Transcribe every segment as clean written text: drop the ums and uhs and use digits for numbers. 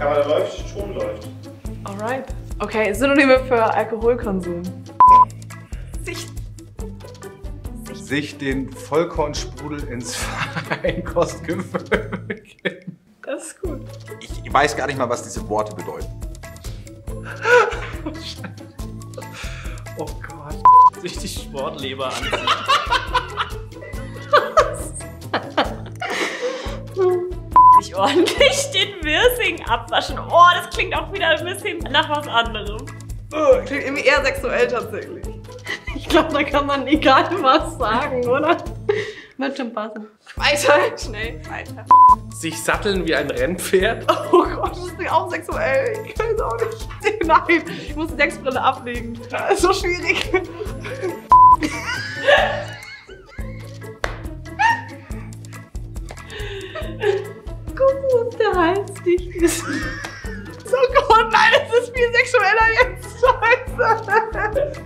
Kamera läuft, schon läuft. Alright. Okay, Synonyme für Alkoholkonsum. Sich den Vollkornsprudel ins Feinkost gewöhnen. Das ist gut. Ich weiß gar nicht mal, was diese Worte bedeuten. Oh Gott. Sich die Sportleber anziehen. Sich ordentlich den Wirsing abwaschen. Oh, das klingt auch wieder ein bisschen nach was anderem. Oh, klingt irgendwie eher sexuell tatsächlich. Ich glaube, da kann man egal was sagen, oder? Wird schon passen. Weiter, schnell, weiter. Sich satteln wie ein Rennpferd. Oh Gott, das ist auch sexuell. Ich kann es auch nicht. Nein, ich muss die Sexbrille ablegen. Das ist so schwierig. Gucken, ob der Hals dicht ist. Oh Gott, nein, das ist viel sexueller jetzt. Scheiße.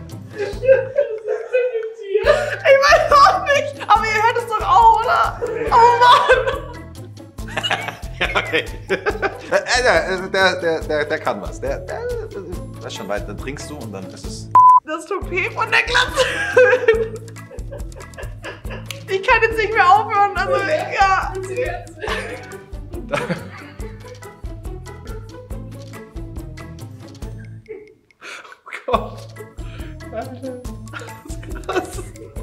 Ich weiß auch nicht, aber ihr hört es doch auch, oder? Oh Mann! Ja, okay. Der kann was. Der ist schon weit. Dann trinkst du und dann ist es. Das Toupet von der Glatze. Ich kann jetzt nicht mehr aufhören, also ja. Oh Gott. Alter. Das ist krass.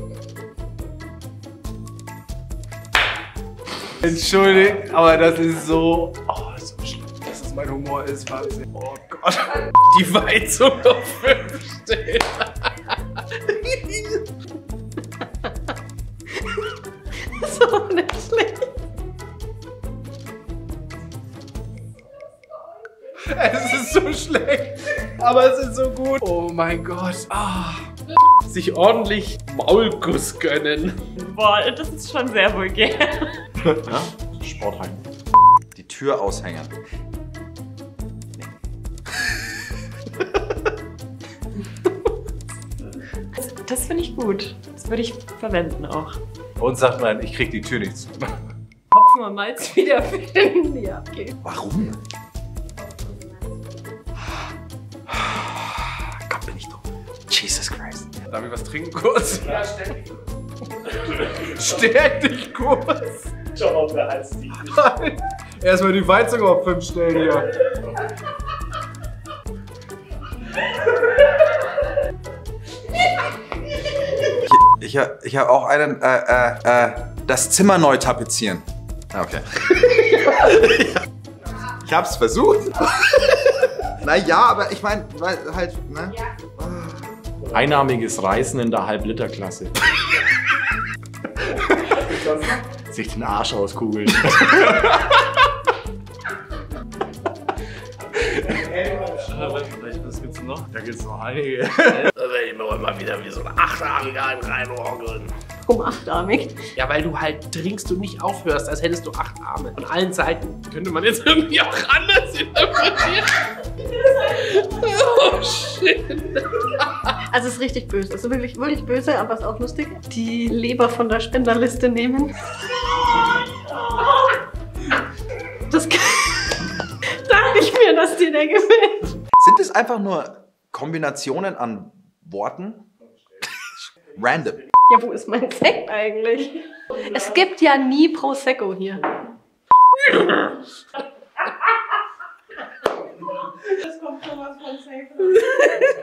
Entschuldigt, aber das ist so. Oh, so schlimm. Dass das mein Humor ist, Wahnsinn. Oh Gott. Die Weizung auf 5 steht. So nicht schlecht. Es ist so schlecht, aber es ist so gut. Oh mein Gott. Ah. Sich ordentlich Maulkuss gönnen. Boah, das ist schon sehr vulgär. Ja? Sportheim. Die Tür aushängen. Das finde ich gut. Das würde ich verwenden auch. Und sagt man, ich krieg die Tür nicht zu. Hopfen und Malz wiederfinden. Ja, okay. Warum? Gott, bin ich dumm. Jesus Christ. Darf ich was trinken kurz? Ja, stärk dich. Stärk dich kurz. Schau auf der Hals dicht. Erstmal die Weizung auf 5 stellen hier. Ich habe auch einen, das Zimmer neu tapezieren. Okay. Ich hab's versucht. Naja, aber ich meine, halt, ne? Einnahmiges Reisen in der Halb-Liter-Klasse. Sich den Arsch auskugeln. Was gibt's noch? Da gibt's noch einige. Da werde ich mir auch immer wieder wie so ein Achtarmiger einen reinroggeln. Um achtarmig. Ja, weil du halt trinkst und nicht aufhörst, als hättest du 8 Arme. Von allen Seiten. Könnte man jetzt irgendwie auch anders interpretieren. Oh shit. Also es ist richtig böse. Es ist wirklich, wirklich böse, aber es ist auch lustig. Die Leber von der Spenderliste nehmen. Das dachte ich mir, dass dir der gefällt. Sind es einfach nur Kombinationen an Worten? Random. Ja, wo ist mein Sekt eigentlich? Es gibt ja nie Prosecco hier. Das kommt schon was von safe.